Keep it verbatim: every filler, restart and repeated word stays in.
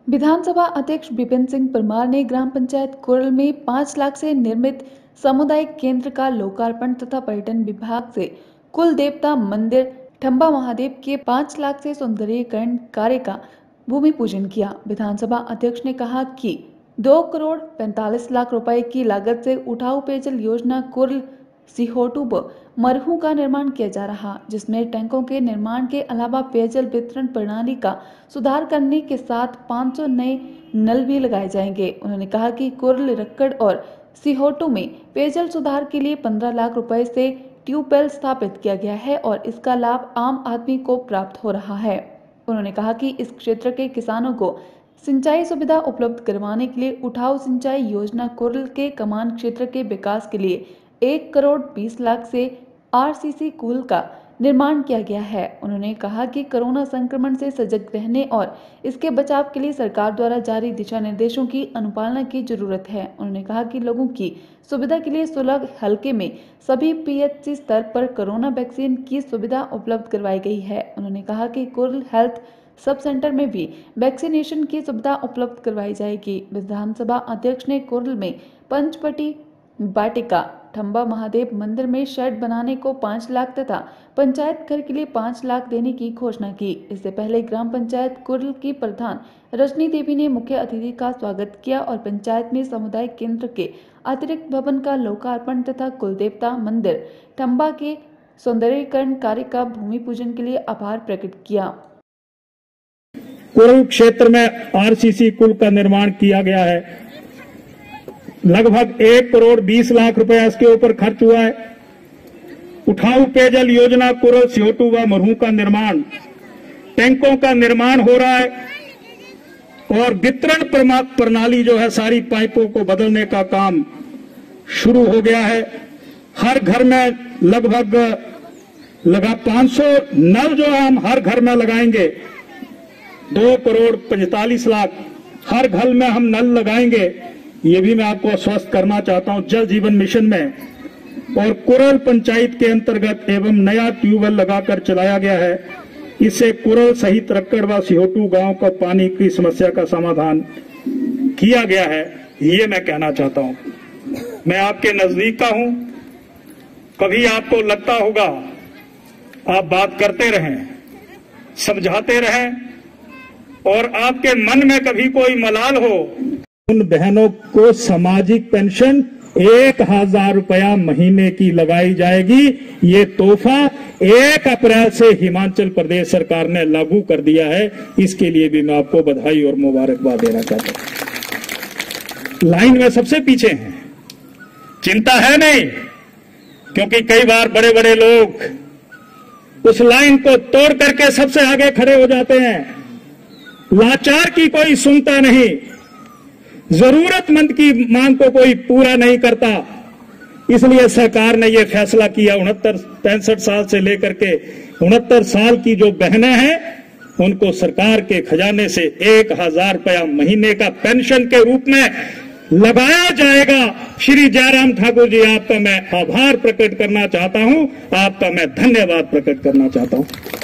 विधानसभा अध्यक्ष विपिन सिंह परमार ने ग्राम पंचायत कोरल में पाँच लाख से निर्मित सामुदायिक केंद्र का लोकार्पण तथा पर्यटन विभाग से कुल देवता मंदिर ठंबा महादेव के पाँच लाख से सौंदर्यीकरण कार्य का भूमि पूजन किया। विधानसभा अध्यक्ष ने कहा कि दो करोड़ पैंतालीस लाख रुपए की लागत से उठाऊ पेयजल योजना कुरल सिहोटू व मरहू का निर्माण किया जा रहा, जिसमें टैंकों के निर्माण के अलावा पेयजल वितरण प्रणाली का सुधार करने के साथ पाँच सौ नए नल भी लगाए जाएंगे। उन्होंने कहा कि कुरल रक्कड़ और सिहोटू में पेयजल सुधार के लिए पंद्रह लाख रुपए से ट्यूबवेल स्थापित किया गया है और इसका लाभ आम आदमी को प्राप्त हो रहा है। उन्होंने कहा कि इस क्षेत्र के किसानों को सिंचाई सुविधा उपलब्ध करवाने के लिए उठाऊ सिंचाई योजना कुरल के कमान क्षेत्र के विकास के लिए एक करोड़ बीस लाख से आरसीसी कूल का निर्माण किया गया है। उन्होंने कहा कि कोरोना संक्रमण से सजग रहने और इसके बचाव के लिए सरकार द्वारा जारी दिशा निर्देशों की अनुपालना की जरूरत है। उन्होंने कहा कि लोगों की सुविधा के लिए सोलह हलके में सभी पीएचसी स्तर पर कोरोना वैक्सीन की सुविधा उपलब्ध करवाई गई है। उन्होंने कहा कि कुरल हेल्थ सब सेंटर में भी वैक्सीनेशन की सुविधा उपलब्ध करवाई जाएगी। विधानसभा अध्यक्ष ने कुरल में पंचवटी वाटिका ठंबा महादेव मंदिर में शेड बनाने को पाँच लाख तथा पंचायत घर के लिए पाँच लाख देने की घोषणा की। इससे पहले ग्राम पंचायत कुरल की प्रधान रजनी देवी ने मुख्य अतिथि का स्वागत किया और पंचायत में सामुदायिक केंद्र के अतिरिक्त भवन का लोकार्पण तथा कुलदेवता मंदिर ठंबा के सौंदर्यीकरण कार्य का भूमि पूजन के लिए आभार प्रकट किया। कुरल क्षेत्र में आरसीसी कुल का निर्माण किया गया है। लगभग एक करोड़ बीस लाख रुपए इसके ऊपर खर्च हुआ है। उठाऊ पेयजल योजना कुरल सिहोटू व मरहू का निर्माण, टैंकों का निर्माण हो रहा है और वितरण प्रणाली जो है सारी पाइपों को बदलने का काम शुरू हो गया है। हर घर में लगभग लगा पाँच सौ नल जो है हम हर घर में लगाएंगे। दो करोड़ पैंतालीस लाख हर घर में हम नल लगाएंगे, ये भी मैं आपको आश्वस्त करना चाहता हूं जल जीवन मिशन में। और कुरल पंचायत के अंतर्गत एवं नया ट्यूबवेल लगाकर चलाया गया है। इससे कुरल सहित रक्कड़ व सिहोटू गांव का पानी की समस्या का समाधान किया गया है, ये मैं कहना चाहता हूं। मैं आपके नजदीक का हूं। कभी आपको लगता होगा आप बात करते रहें, समझाते रहें और आपके मन में कभी कोई मलाल हो, उन बहनों को सामाजिक पेंशन एक हजार रुपया महीने की लगाई जाएगी। ये तोहफा एक अप्रैल से हिमाचल प्रदेश सरकार ने लागू कर दिया है। इसके लिए भी मैं आपको बधाई और मुबारकबाद देना चाहता हूं। लाइन में सबसे पीछे हैं, चिंता है नहीं, क्योंकि कई बार बड़े बड़े लोग उस लाइन को तोड़ करके सबसे आगे खड़े हो जाते हैं। लाचार की कोई सुनता नहीं, जरूरतमंद की मांग को कोई पूरा नहीं करता। इसलिए सरकार ने यह फैसला किया, उनहत्तर पैंसठ साल से लेकर के उनहत्तर साल की जो बहनें हैं उनको सरकार के खजाने से एक हजार रुपया महीने का पेंशन के रूप में लगाया जाएगा। श्री जयराम ठाकुर जी, आपका मैं आभार प्रकट करना चाहता हूं, आपका मैं धन्यवाद प्रकट करना चाहता हूं।